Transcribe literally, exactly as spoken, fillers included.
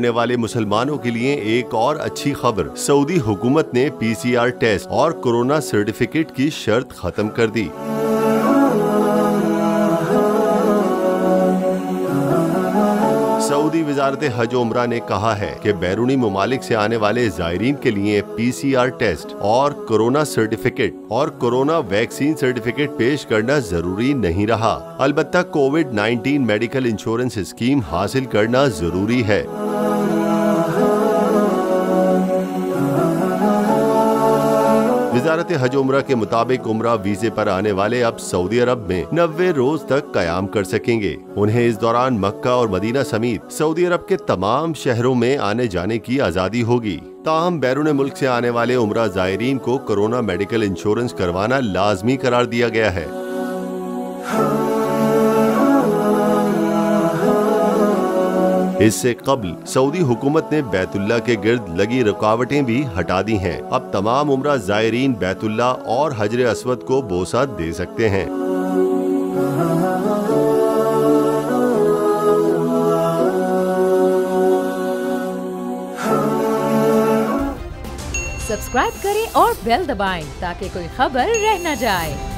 करने वाले मुसलमानों के लिए एक और अच्छी खबर। सऊदी हुकूमत ने पीसीआर टेस्ट और कोरोना सर्टिफिकेट की शर्त खत्म कर दी। सऊदी वजारत हज उम्रा ने कहा है कि बैरूनी ममालिक से आने वाले जायरीन के लिए पीसीआर टेस्ट और कोरोना सर्टिफिकेट और कोरोना वैक्सीन सर्टिफिकेट पेश करना जरूरी नहीं रहा। अलबत्ता COVID nineteen medical insurance scheme हासिल करना जरूरी है। वजारत हज उम्रा के मुताबिक उम्रा वीजे पर आने वाले अब सऊदी अरब में नब्बे रोज तक कयाम कर सकेंगे। उन्हें इस दौरान मक्का और मदीना समेत सऊदी अरब के तमाम शहरों में आने जाने की आज़ादी होगी। ताहम बैरून मुल्क से आने वाले उम्रा ज़ायरीन को कोरोना मेडिकल इंश्योरेंस करवाना लाजमी करार दिया गया है। इससे कबल सऊदी हुकूमत ने बैतुल्ला के गिर्द लगी रुकावटें भी हटा दी हैं। अब तमाम उम्रा ज़ायरीन बैतुल्ला और हजर अस्वद को बोसा दे सकते हैं। सब्सक्राइब करें और बेल दबाएं ताकि कोई खबर रह न जाए।